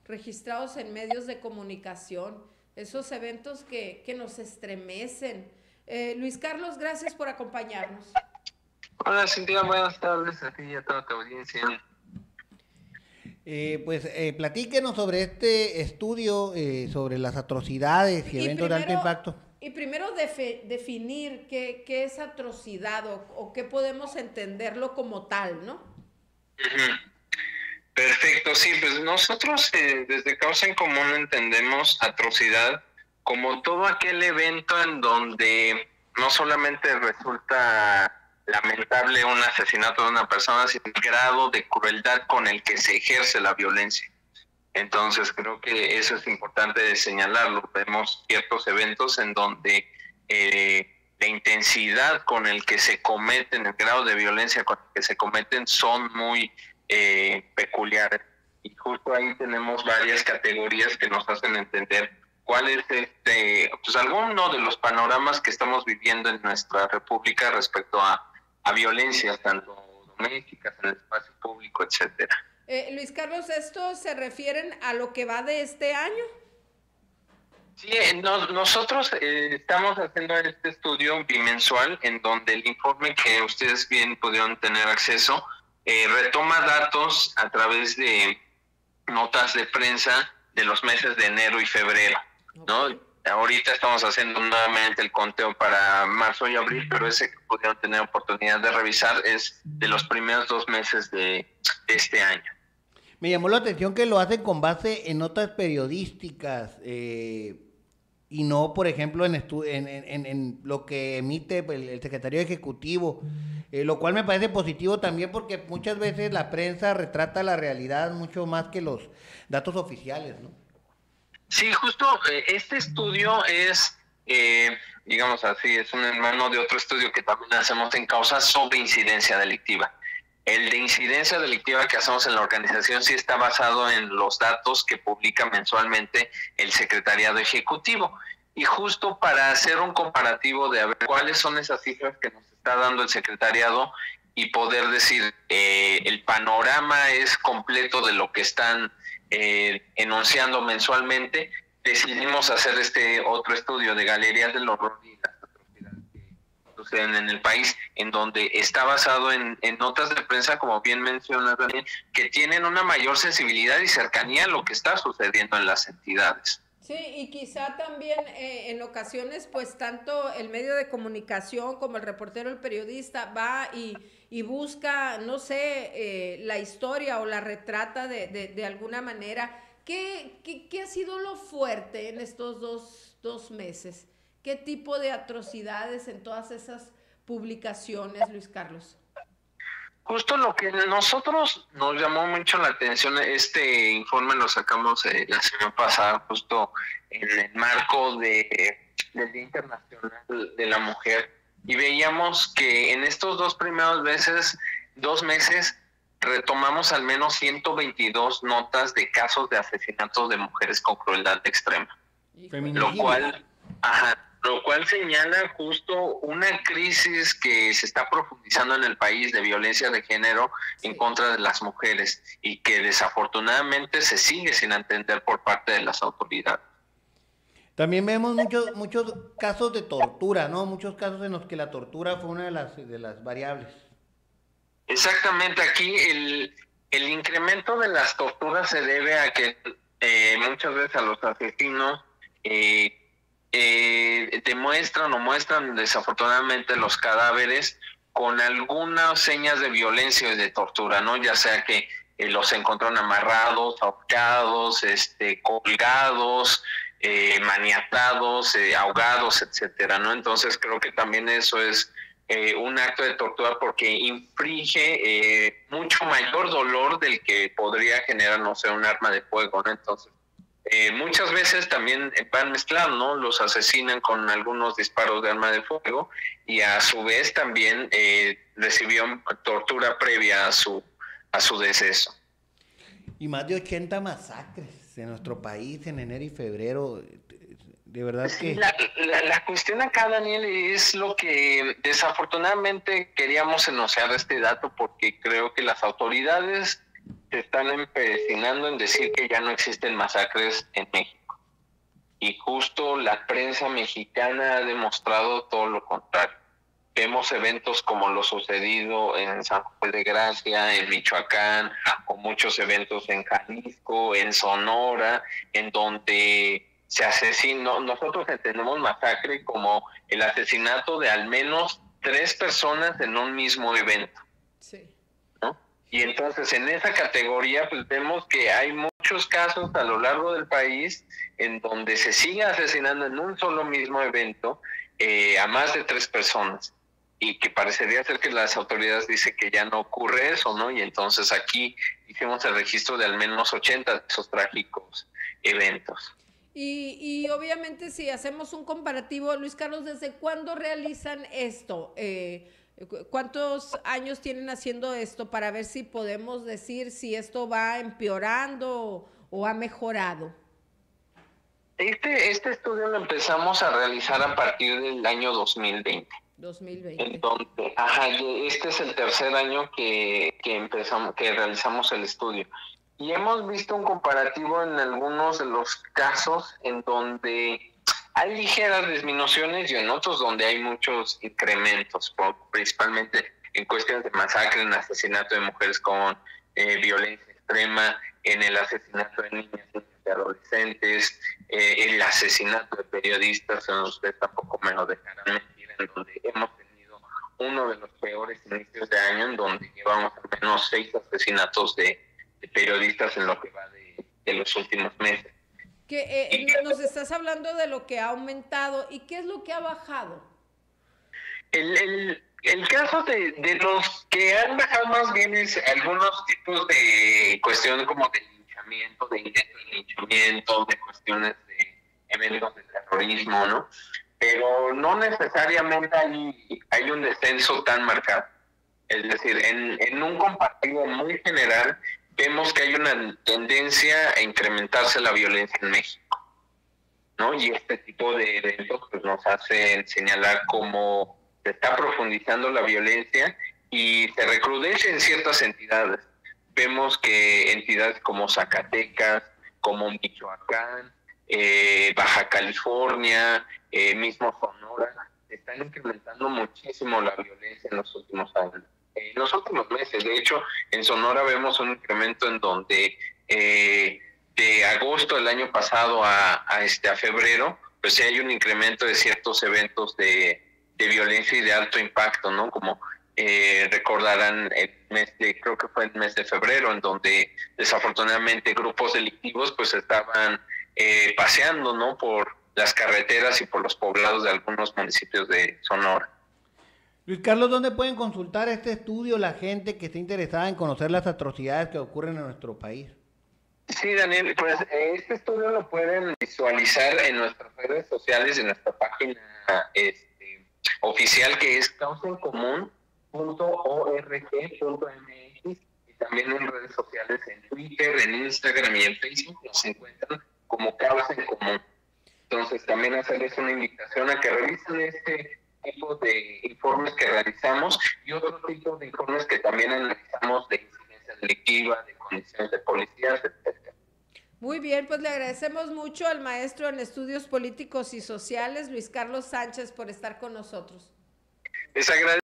registrados en medios de comunicación, esos eventos que nos estremecen. Luis Carlos, gracias por acompañarnos. Hola Cintia, buenas tardes a ti y a toda tu audiencia. Platíquenos sobre este estudio sobre las atrocidades y eventos de alto impacto. Y primero definir qué es atrocidad o qué podemos entenderlo como tal, ¿no? Perfecto, sí, pues nosotros desde Causa en Común entendemos atrocidad como todo aquel evento en donde no solamente resulta lamentable un asesinato de una persona, sino el grado de crueldad con el que se ejerce la violencia. Entonces creo que eso es importante de señalarlo. Vemos ciertos eventos en donde la intensidad con el que se cometen, el grado de violencia con el que se cometen son muy peculiares. Y justo ahí tenemos varias categorías que nos hacen entender cuál es alguno de los panoramas que estamos viviendo en nuestra república respecto a violencias, tanto domésticas, en el espacio público, etcétera. Luis Carlos, ¿estos se refieren a lo que va de este año? Sí, nosotros estamos haciendo este estudio bimensual en donde el informe que ustedes bien pudieron tener acceso retoma datos a través de notas de prensa de los meses de enero y febrero, ¿no? Okay. Ahorita estamos haciendo nuevamente el conteo para marzo y abril, pero ese que pudieron tener oportunidad de revisar es de los primeros 2 meses de este año. Me llamó la atención que lo hacen con base en notas periodísticas y no, por ejemplo, en lo que emite el secretario ejecutivo, lo cual me parece positivo también porque muchas veces la prensa retrata la realidad mucho más que los datos oficiales, ¿no? Sí, justo este estudio es, digamos así, es un hermano de otro estudio que también hacemos en Causa sobre incidencia delictiva. El de incidencia delictiva que hacemos en la organización sí está basado en los datos que publica mensualmente el Secretariado Ejecutivo. Y justo para hacer un comparativo de a ver cuáles son esas cifras que nos está dando el Secretariado y poder decir el panorama es completo de lo que están enunciando mensualmente, decidimos hacer este otro estudio de galerías del horror y las atrocidades que suceden en el país, en donde está basado en notas de prensa, como bien mencionas, Daniel, que tienen una mayor sensibilidad y cercanía a lo que está sucediendo en las entidades. Sí, y quizá también en ocasiones, pues tanto el medio de comunicación como el reportero, el periodista, va y busca, no sé, la historia o la retrata de alguna manera. ¿Qué ha sido lo fuerte en estos dos meses? ¿Qué tipo de atrocidades en todas esas publicaciones, Luis Carlos? Justo lo que nosotros nos llamó mucho la atención, este informe lo sacamos la semana pasada, justo en el marco del Día Internacional de la Mujer, y veíamos que en estos 2 meses retomamos al menos 122 notas de casos de asesinatos de mujeres con crueldad extrema. Lo cual señala justo una crisis que se está profundizando en el país de violencia de género en contra de las mujeres y que desafortunadamente se sigue sin entender por parte de las autoridades. También vemos muchos casos de tortura, ¿no? Muchos casos en los que la tortura fue una de las variables. Exactamente, aquí el incremento de las torturas se debe a que muchas veces a los asesinos muestran desafortunadamente los cadáveres con algunas señas de violencia y de tortura, ¿no? Ya sea que los encontraron amarrados, ahorcados, colgados, maniatados, ahogados, etcétera, ¿no? Entonces creo que también eso es un acto de tortura porque inflige mucho mayor dolor del que podría generar, no sé, un arma de fuego, ¿no? Entonces muchas veces también van mezclados, ¿no? Los asesinan con algunos disparos de arma de fuego y a su vez también recibió tortura previa a su deceso. Y más de 80 masacres en nuestro país en enero y febrero. De verdad que... La cuestión acá, Daniel, es lo que desafortunadamente queríamos enunciar este dato porque creo que las autoridades se están empecinando en decir que ya no existen masacres en México. Y justo la prensa mexicana ha demostrado todo lo contrario. Vemos eventos como lo sucedido en San José de Gracia, en Michoacán, o muchos eventos en Jalisco, en Sonora, en donde se asesinó. Nosotros entendemos masacre como el asesinato de al menos 3 personas en un mismo evento. Sí. ¿No? Y entonces en esa categoría pues vemos que hay muchos casos a lo largo del país en donde se sigue asesinando en un solo mismo evento a más de 3 personas. Y que parecería ser que las autoridades dicen que ya no ocurre eso, ¿no? Y entonces aquí hicimos el registro de al menos 80 de esos trágicos eventos. Y obviamente si hacemos un comparativo, Luis Carlos, ¿desde cuándo realizan esto? ¿Cuántos años tienen haciendo esto para ver si podemos decir si esto va empeorando o ha mejorado? Este estudio lo empezamos a realizar a partir del año 2020. 2020. Entonces, este es el tercer año que realizamos el estudio. Y hemos visto un comparativo en algunos de los casos en donde hay ligeras disminuciones y en otros donde hay muchos incrementos, principalmente en cuestiones de masacre, en asesinato de mujeres con violencia extrema, en el asesinato de niñas y de adolescentes, el asesinato de periodistas, en ustedes tampoco me lo dejarán mentir, en donde hemos tenido uno de los peores inicios de año, en donde llevamos al menos 6 asesinatos de periodistas en lo que va de los últimos meses. Nos estás hablando de lo que ha aumentado, ¿y qué es lo que ha bajado? El caso de los que han bajado más bien es algunos tipos de cuestiones como de linchamiento, de intento de linchamiento, de cuestiones de eventos de terrorismo, ¿no? Pero no necesariamente hay un descenso tan marcado. Es decir, en un comparativo muy general, vemos que hay una tendencia a incrementarse la violencia en México, ¿no? Y este tipo de eventos pues, nos hacen señalar cómo se está profundizando la violencia y se recrudece en ciertas entidades. Vemos que entidades como Zacatecas, como Michoacán, Baja California, mismo Sonora, están incrementando muchísimo la violencia en los últimos años. En los últimos meses, de hecho, en Sonora vemos un incremento en donde de agosto del año pasado a febrero, pues sí hay un incremento de ciertos eventos de violencia y de alto impacto, ¿no? Como recordarán creo que fue el mes de febrero, en donde desafortunadamente grupos delictivos pues estaban paseando, ¿no? Por las carreteras y por los poblados de algunos municipios de Sonora. Luis Carlos, ¿dónde pueden consultar este estudio la gente que esté interesada en conocer las atrocidades que ocurren en nuestro país? Sí, Daniel, pues este estudio lo pueden visualizar en nuestras redes sociales, en nuestra página oficial que es causaencomún.org.mx y también en redes sociales en Twitter, en Instagram y en Facebook nos encuentran como Causa en Común. Entonces también hacerles una invitación a que revisen este tipo de informes que realizamos y otro tipo de informes que también analizamos de incidencia delictiva, de condiciones de policías, etc. Muy bien, pues le agradecemos mucho al maestro en Estudios Políticos y Sociales, Luis Carlos Sánchez, por estar con nosotros. Les agradezco.